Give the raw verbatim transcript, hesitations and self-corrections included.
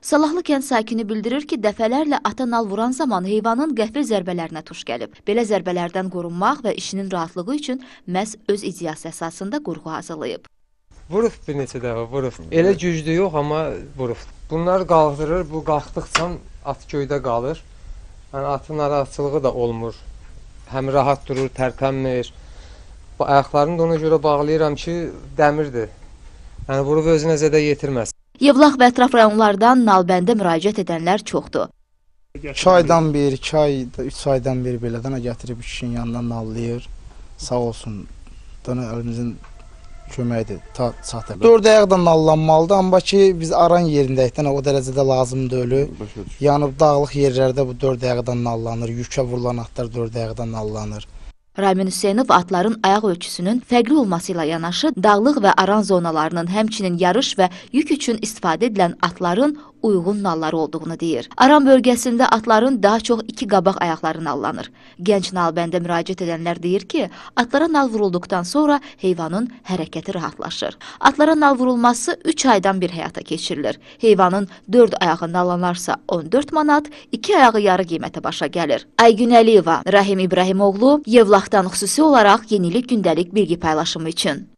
Salahlı kənd sakini bildirir ki, dəfələrlə ata nal vuran zaman heyvanın qəfil zərbələrinə tuş gəlib. Belə zərbələrdən qorunmaq və işinin rahatlığı üçün məhz öz ideyası əsasında qurğu hazırlayıb. Vurub bir neçə dəfə, vurub. Elə güclü yox, amma vurub. Bunlar qaldırır, bu qalxdıqca at göydə qalır. Yəni, atın narahatçılığı da olmur. Həm rahat durur, tərpənmir. Ayaqlarını da ona görə bağlayıram ki, dəmirdir. Yəni, vurub özünə zədə yetirməz. Yevlax və ətraf rayonlardan Nalbəndə müraciət edənlər çoxdur. iki aydan bir, iki ay, üç aydan bir belə dana gətirib kişinin yanından nallayır. Sağ olsun, dana əlimizin köməyidir, çatır. Dörd ayaqdan nallanmalıdır, amma ki biz aran yerindəyik, o dərəcədə lazım deyil. Yanıb dağlıq yerlərdə bu dörd ayaqdan nallanır, yükə vurulan atlar dörd ayaqdan nallanır. Ramin Hüseynov atların ayaq ölçüsünün fərqli olması ilə yanaşı, dağlıq və aran zonalarının həmçinin yarış və yük üçün istifadə edilən atların uyğun nalları olduğunu deyir. Aran bölgəsində atların daha çox iki qabaq ayaqları nallanır. Gənc Nalbəndə müraciət edənlər deyir ki, atlara nal vurulduqdan sonra heyvanın hərəkəti rahatlaşır. Atlara nal vurulması üç aydan bir həyata keçirilir. Heyvanın dörd ayağı nallanarsa on dörd manat, iki ayağı yarı qiymətə başa gəlir. Aygün Əliyeva, Rahim İbrahimoğlu, Yevlaxdan xüsusi olaraq Yenilik Gündəlik bilgi paylaşımı üçün.